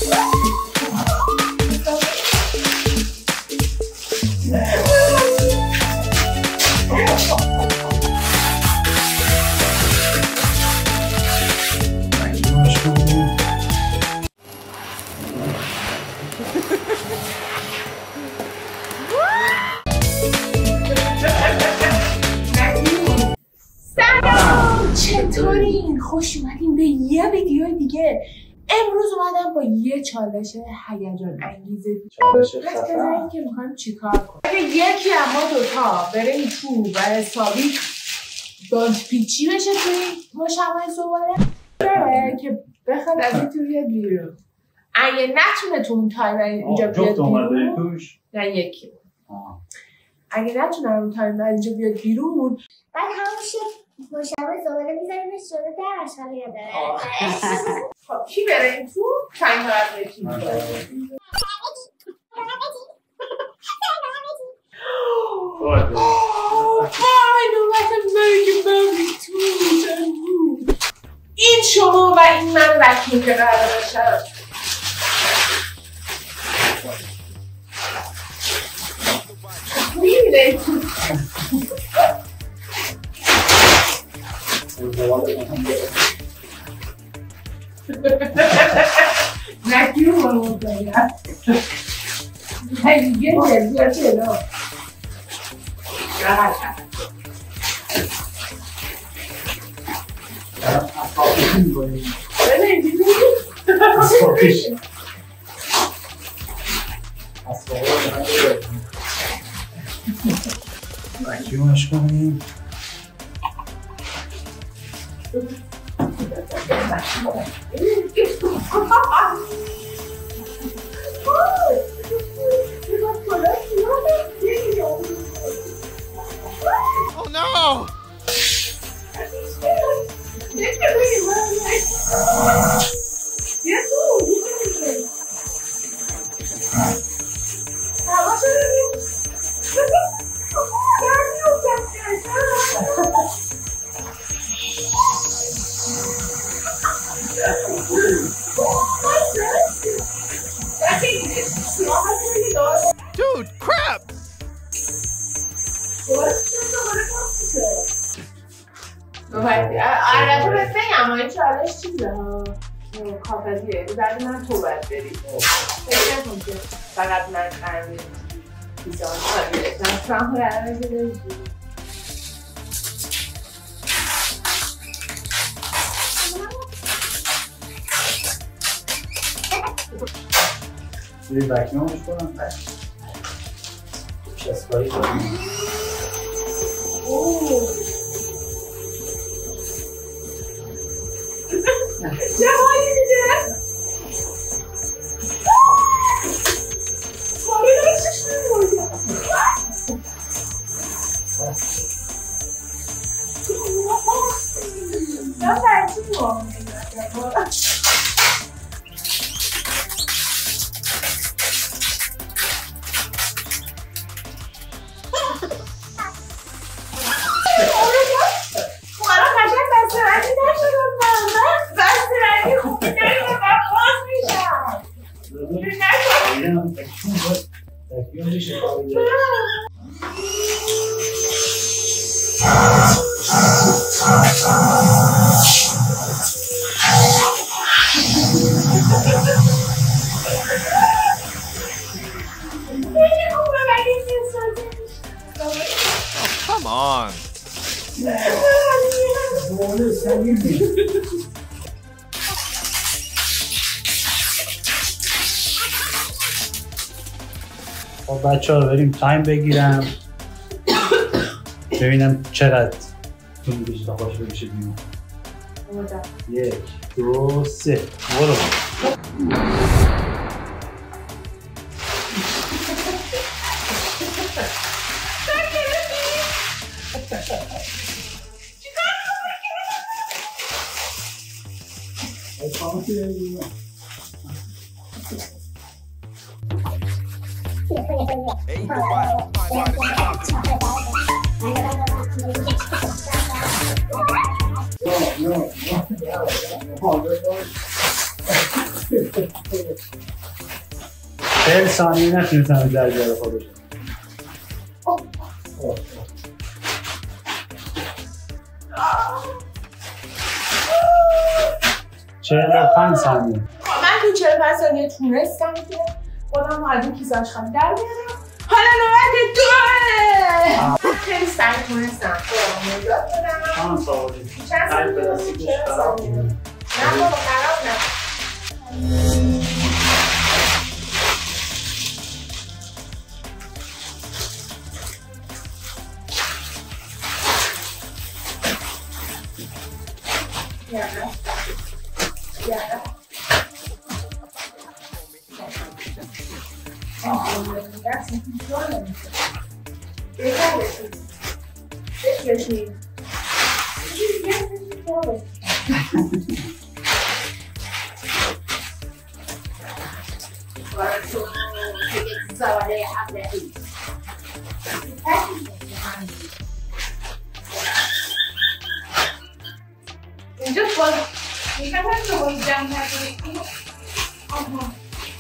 سلام، چطورین؟ خوش اومدین به یه ویدیو دیگه. امروز اومدم با یه چالش هیجان انگیز. چالش بذارین که میخوایم چیکار کنیم. اگه یکی اما دوتا بریم تو و حسابی باندپیچی بشه توی مشابه زباله که بخواد از این تو بیاد بیرون. اگه نتونه تو اون تایم اینجا بیاد بیرون، نه یکی. اگه نتونه اون تایم اینجا بیاد بیرون، بعد همون مشابه زباله میذاریمش جلو در آشغالی داره. خب کی بره این تو؟ چند تا از یکی این شما و این من وکیوم که قرار بشه. میبینه تو وکیوم رو باید دیگه جلوه جلو راحت هست. وکیومش کنیم. Oh no! Dude, crap! البته بهت بگم این چالش چیزه ها کافزیه بعد من تو باید بری فکر نکن که فقط من قرار بیزان کاریه دستم قرار بگیره. یه وکیومش کنم اسکاری کنم. چه حالی میده؟ مالی داشتش میمونی نه برچی مامی Come on. خب بچه ها بریم تایم بگیرم ببینم چقدر طول میکشه تا خوش بشه بیرون. 1 2 3 برو. 40 ثانیه نتونستم در جای خودش. 45 ثانیه. من تو 45 ثانیه تونستم که خودم از این کیسه آشغالی در بیارم. حالا نوبت دوه. خیلی سریع تونستم خودم نجات بدم. چند ثانیه؟ چند ثانیه؟ نه بابا خراب نکن. That's enjoying. They got it. This machine. Yes, اینجا باز میگم تو باز جمع نکنید. آها.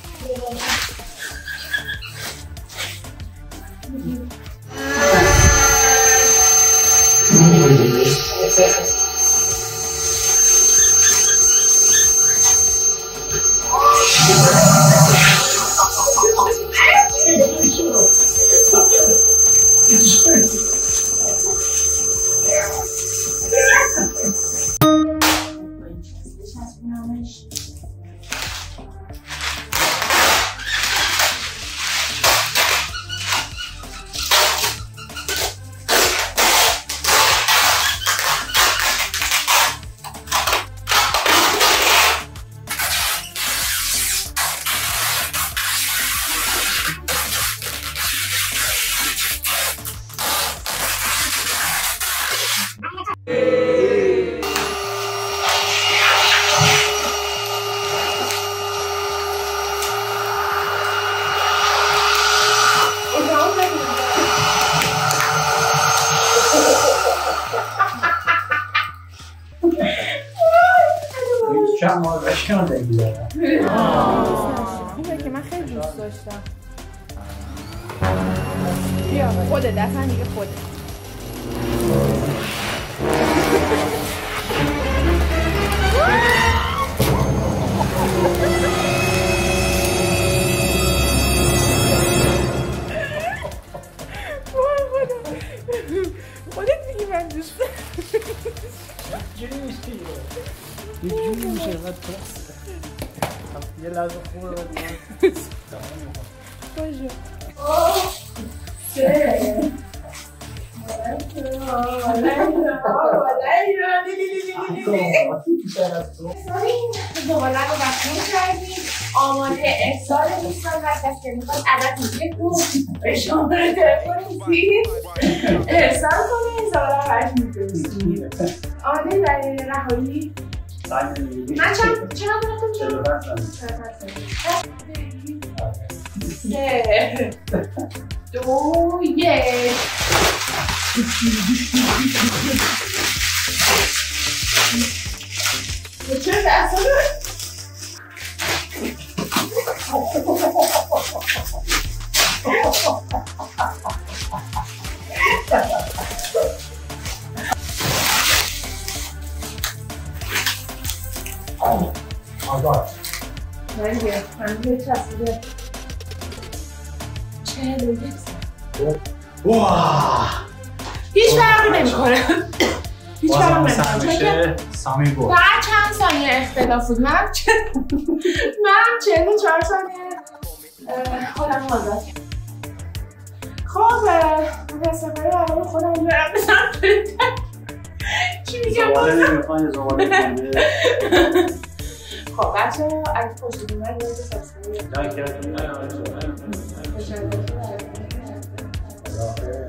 اینه که من خیلی دوست داشتم. بیا خوده دستن دیگه خوده. خودت میگی من دوست یه جوری میشه اینقدر یه لحظه خوبه رو باشه دوباره رو وکیوم کردیم. آماده ارسال دوستان هست که میخواد عدد میگه تو به شماره تلفن زیر ارسال کنه دوباره برش میفرستیم. آماده برای رهایی؟ من چند دارم شد؟ 3 2 1 چرا دستا دارم؟ ملکه من چسبیده 41 واه هیچ فرقی نمیکنه. هیچ فرقی نمیکنه. سامی بود. فقط چند ثانیه اختلاف بود. منم 44 ثانیه خودم آزاد کردم. خب متاسفانه برای خودم برم بزنم چی میگم زباله نمیخوان زباله کنده. خب بچه اگه خوشت اومد یاد سابسکرایب لایک کردم.